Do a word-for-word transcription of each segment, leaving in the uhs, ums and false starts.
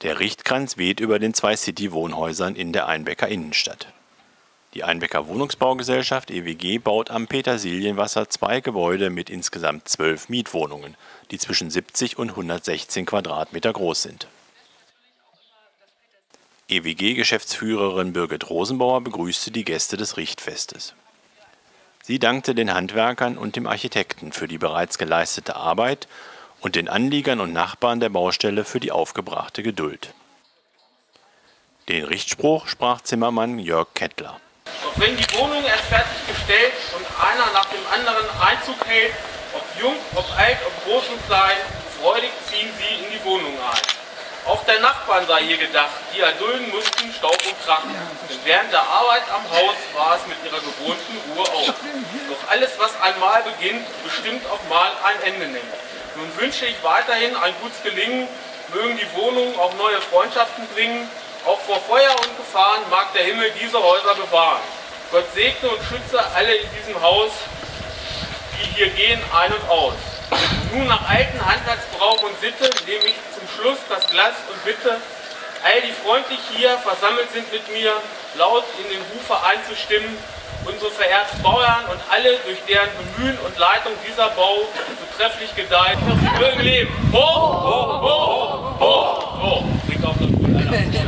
Der Richtkranz weht über den zwei City-Wohnhäusern in der Einbecker Innenstadt. Die Einbecker Wohnungsbaugesellschaft E W G baut am Petersilienwasser zwei Gebäude mit insgesamt zwölf Mietwohnungen, die zwischen siebzig und hundertsechzehn Quadratmeter groß sind. E W G-Geschäftsführerin Birgit Rosenbauer begrüßte die Gäste des Richtfestes. Sie dankte den Handwerkern und dem Architekten für die bereits geleistete Arbeit und den Anliegern und Nachbarn der Baustelle für die aufgebrachte Geduld. Den Richtspruch sprach Zimmermann Jörg Kettler. Doch wenn die Wohnung erst fertiggestellt und einer nach dem anderen Einzug hält, ob jung, ob alt, ob groß und klein, freudig ziehen sie in die Wohnung ein. Auch der Nachbarn sei hier gedacht, die erdulden mussten Staub und Krach. Denn während der Arbeit am Haus war es mit ihrer gewohnten Ruhe aus. Doch alles, was einmal beginnt, bestimmt auch mal ein Ende nimmt. Nun wünsche ich weiterhin ein gutes Gelingen, mögen die Wohnungen auch neue Freundschaften bringen. Auch vor Feuer und Gefahren mag der Himmel diese Häuser bewahren. Gott segne und schütze alle in diesem Haus, die hier gehen, ein und aus. Nun nach alten Handwerksbrauch und Sitte nehme ich zum Schluss das Glas und bitte, all die freundlich hier versammelt sind mit mir, laut in den Rufe einzustimmen, unsere verehrten Bauherren und alle, durch deren Bemühen und Leitung dieser Bau so trefflich gedeiht, mögen leben. Ho, ho, ho, ho, ho. Blick auf das Gut, Alter.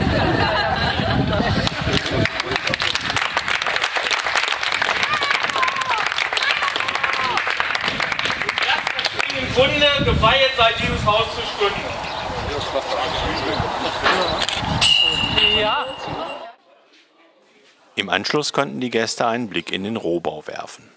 Im Grunde geweiht sei dieses Haus zu Stunden. Ja. Im Anschluss konnten die Gäste einen Blick in den Rohbau werfen.